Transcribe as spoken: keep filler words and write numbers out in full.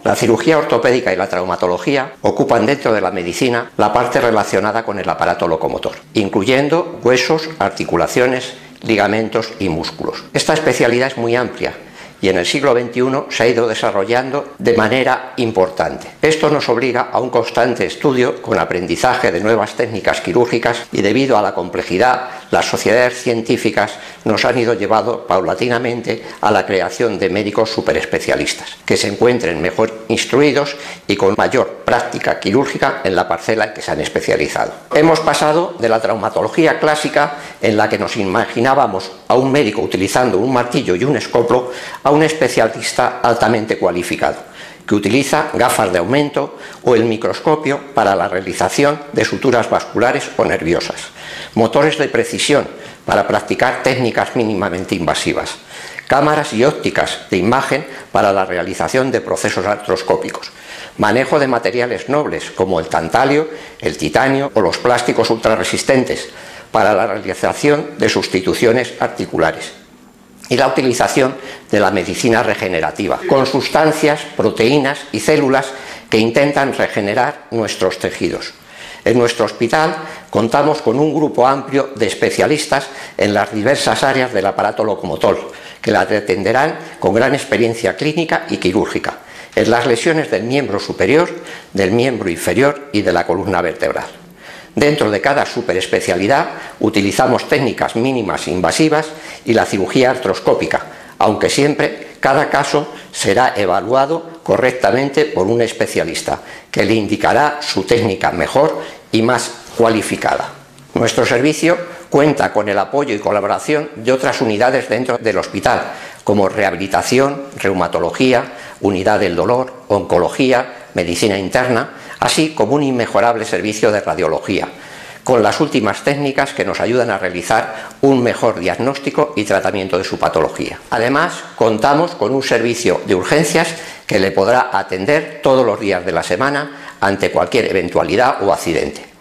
La cirugía ortopédica y la traumatología ocupan dentro de la medicina la parte relacionada con el aparato locomotor, incluyendo huesos, articulaciones, ligamentos y músculos. Esta especialidad es muy amplia y en el siglo veintiuno se ha ido desarrollando de manera importante. Esto nos obliga a un constante estudio con aprendizaje de nuevas técnicas quirúrgicas y debido a la complejidad, las sociedades científicas nos han ido llevando paulatinamente a la creación de médicos superespecialistas, que se encuentren mejor instruidos y con mayor práctica quirúrgica en la parcela en que se han especializado. Hemos pasado de la traumatología clásica, en la que nos imaginábamos a un médico utilizando un martillo y un escoplo, a un especialista altamente cualificado, que utiliza gafas de aumento o el microscopio para la realización de suturas vasculares o nerviosas, motores de precisión para practicar técnicas mínimamente invasivas, cámaras y ópticas de imagen para la realización de procesos artroscópicos, manejo de materiales nobles como el tantalio, el titanio o los plásticos ultrarresistentes para la realización de sustituciones articulares, y la utilización de la medicina regenerativa, con sustancias, proteínas y células que intentan regenerar nuestros tejidos. En nuestro hospital contamos con un grupo amplio de especialistas en las diversas áreas del aparato locomotor, que la atenderán con gran experiencia clínica y quirúrgica, en las lesiones del miembro superior, del miembro inferior y de la columna vertebral. Dentro de cada superespecialidad utilizamos técnicas mínimas invasivas y la cirugía artroscópica, aunque siempre cada caso será evaluado correctamente por un especialista, que le indicará su técnica mejor y más cualificada. Nuestro servicio cuenta con el apoyo y colaboración de otras unidades dentro del hospital, como rehabilitación, reumatología, unidad del dolor, oncología, medicina interna, así como un inmejorable servicio de radiología, con las últimas técnicas que nos ayudan a realizar un mejor diagnóstico y tratamiento de su patología. Además, contamos con un servicio de urgencias que le podrá atender todos los días de la semana ante cualquier eventualidad o accidente.